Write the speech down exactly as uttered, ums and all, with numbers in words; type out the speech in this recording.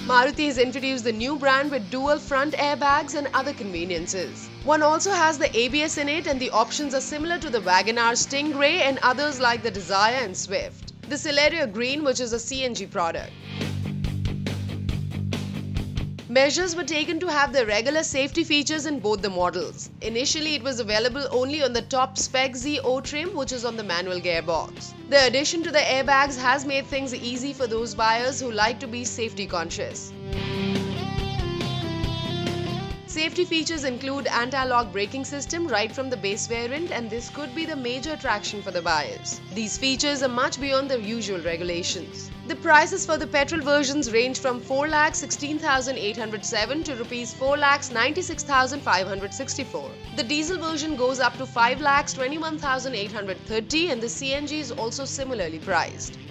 Maruti has introduced the new brand with dual front airbags and other conveniences. One also has the A B S in it, and the options are similar to the WagonR Stingray and others like the Dzire and Swift. The Celerio Green, which is a C N G product. Measures were taken to have the regular safety features in both the models. Initially, it was available only on the top spec Z O trim, which is on the manual gearbox. The addition to the airbags has made things easy for those buyers who like to be safety conscious. Safety features include anti-lock braking system right from the base variant, and this could be the major attraction for the buyers. These features are much beyond the usual regulations. The prices for the petrol versions range from four lakh sixteen thousand eight hundred seven to rupees four lakh ninety-six thousand five hundred sixty-four. The diesel version goes up to five lakh twenty-one thousand eight hundred thirty, and the C N G is also similarly priced.